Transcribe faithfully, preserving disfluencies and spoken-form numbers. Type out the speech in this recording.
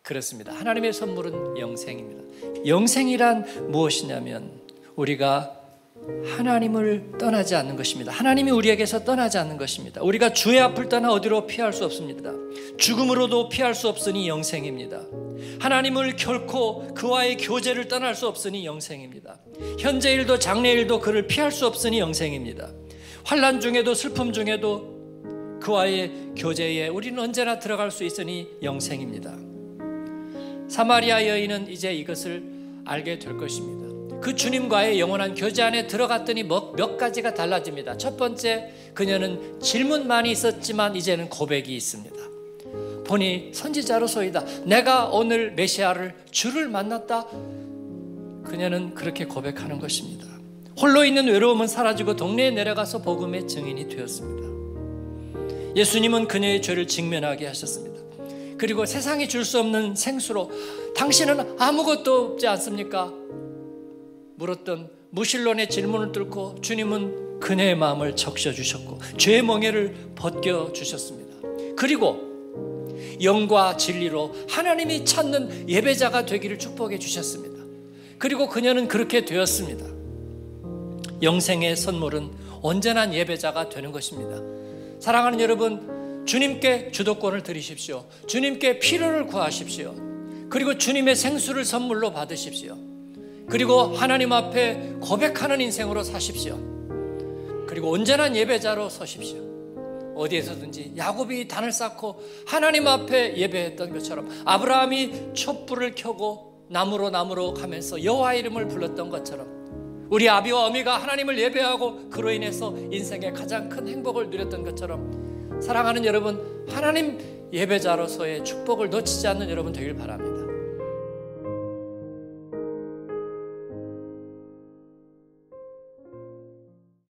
그렇습니다. 하나님의 선물은 영생입니다. 영생이란 무엇이냐면 우리가 하나님을 떠나지 않는 것입니다. 하나님이 우리에게서 떠나지 않는 것입니다. 우리가 주의 앞을 떠나 어디로 피할 수 없습니다. 죽음으로도 피할 수 없으니 영생입니다. 하나님을 결코 그와의 교제를 떠날 수 없으니 영생입니다. 현재일도 장래일도 그를 피할 수 없으니 영생입니다. 환난 중에도 슬픔 중에도 그와의 교제에 우리는 언제나 들어갈 수 있으니 영생입니다. 사마리아 여인은 이제 이것을 알게 될 것입니다. 그 주님과의 영원한 교제 안에 들어갔더니 몇 가지가 달라집니다. 첫 번째, 그녀는 질문만이 있었지만 이제는 고백이 있습니다. 보니 선지자로소이다. 내가 오늘 메시아를 주를 만났다. 그녀는 그렇게 고백하는 것입니다. 홀로 있는 외로움은 사라지고 동네에 내려가서 복음의 증인이 되었습니다. 예수님은 그녀의 죄를 직면하게 하셨습니다. 그리고 세상이 줄 수 없는 생수로 당신은 아무것도 없지 않습니까? 물었던 무신론의 질문을 뚫고 주님은 그녀의 마음을 적셔주셨고 죄의 멍에를 벗겨주셨습니다. 그리고 영과 진리로 하나님이 찾는 예배자가 되기를 축복해 주셨습니다. 그리고 그녀는 그렇게 되었습니다. 영생의 선물은 온전한 예배자가 되는 것입니다. 사랑하는 여러분, 주님께 주도권을 드리십시오. 주님께 필요를 구하십시오. 그리고 주님의 생수를 선물로 받으십시오. 그리고 하나님 앞에 고백하는 인생으로 사십시오. 그리고 온전한 예배자로 서십시오. 어디에서든지 야곱이 단을 쌓고 하나님 앞에 예배했던 것처럼, 아브라함이 촛불을 켜고 나무로 나무로 가면서 여호와 이름을 불렀던 것처럼, 우리 아비와 어미가 하나님을 예배하고 그로 인해서 인생의 가장 큰 행복을 누렸던 것처럼, 사랑하는 여러분, 하나님 예배자로서의 축복을 놓치지 않는 여러분 되길 바랍니다.